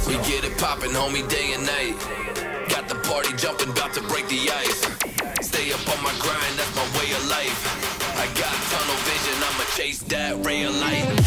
We get it poppin', homie, day and night. Got the party jumping, about to break the ice. Stay up on my grind, that's my way of life. I got tunnel vision, I'ma chase that ray of light.